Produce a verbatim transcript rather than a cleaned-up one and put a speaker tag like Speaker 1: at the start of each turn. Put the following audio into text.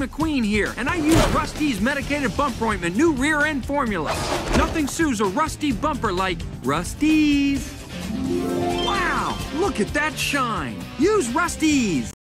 Speaker 1: McQueen here, and I use Rust-eze medicated bumper ointment, new rear end formula. Nothing sues a rusty bumper like Rust-eze. Wow, look at that shine. Use Rust-eze.